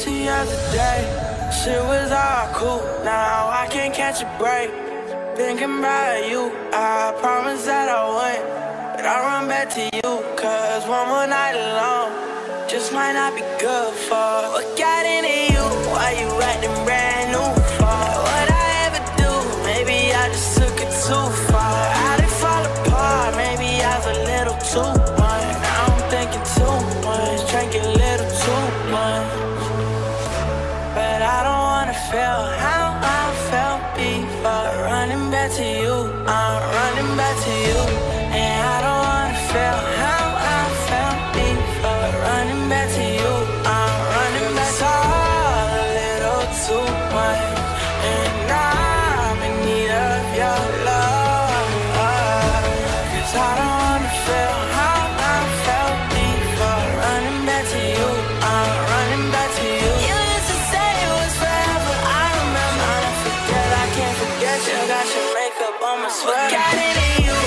to yesterday. Shit was all cool, now I can't catch a break. Thinking about you, I promised that I wouldn't, but I run back to you, cause one more night alone just might not be good for. What got into you? Why you acting brand new for? What I ever do? Maybe I just took it too far. I didn't fall apart, maybe I was a little too much. Now I'm thinking too much, drinking a little too much. But I don't wanna feel how I felt before. Running back to you, I'm running back to you. And I don't wanna feel how I felt before. Running back to you, I'm running back to you. All a little too much, and I'm in need of your love. Cause I don't wanna feel how I felt before. Running back to you, I'm running back to you. You used to say it was forever, I remember. I don't forget, I can't forget you. Got your makeup on my sweater. What got into you?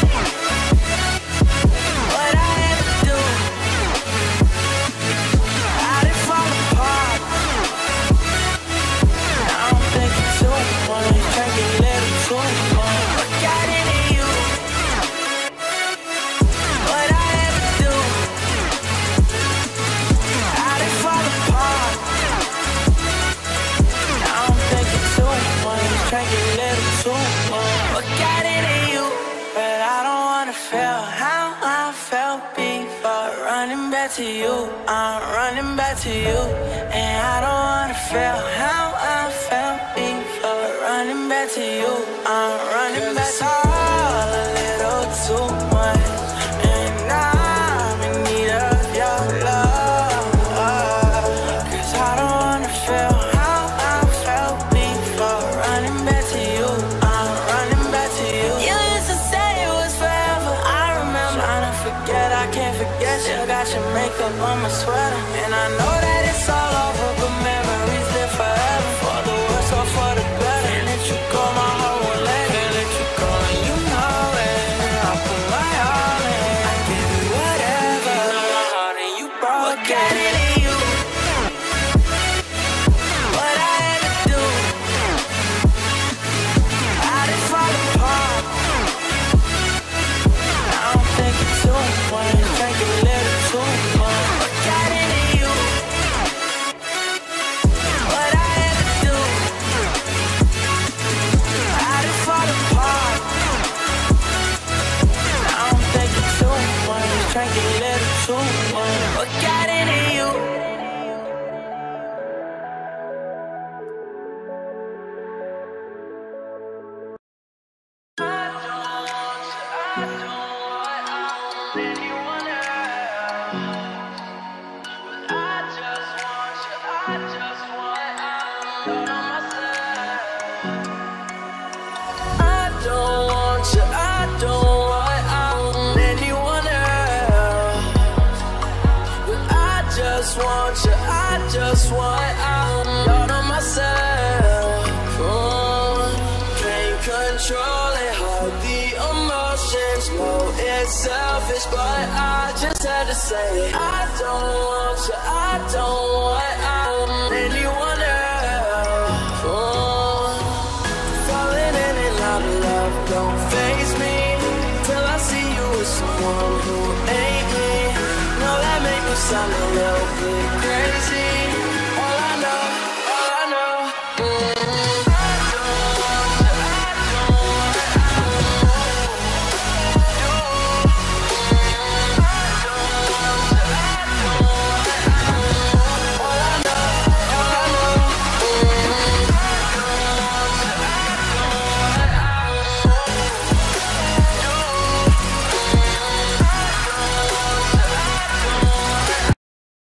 What I ever do? I didn't fall apart. Now I'm thinking too much, drinking a little too much. What got into you? What I ever do? I didn't fall apart. Now I'm thinking too much, drinking a little too much. What got into you? But I don't wanna feel how I felt before. Running back to you, I'm running back to you. And I don't wanna feel how I felt before. Running back to you, I'm running back to you. All a little too much, and I'm in need of your love. Cause I don't wanna feel how I felt before. Running back to you, I'm running back to you. You used to say it was forever, I remember. Trying to forget, I can't forget you. Got your makeup on my sweater, and I know that it's all over, but memories live forever. For the worse or for the better. Can't let you go, my heart won't let it. Can't let you go, and you know it. I put my all in, I give you whatever. You know my heart and you broke it. What got into you? What I ever do? I didn't fall apart. Now I'm thinking too much, drinking a little too much. What got into you? What I ever do? I didn't fall apart. Now I'm thinking too much, drinking a little too much. What got into you? I just want out on myself. Can't control it, hide the emotions. Know it's selfish, but I just had to say it. I don't want you, I don't want out anyone else. Falling in and out of love don't faze me till I see you with someone who ain't me. Know that make me sound a little bit crazy.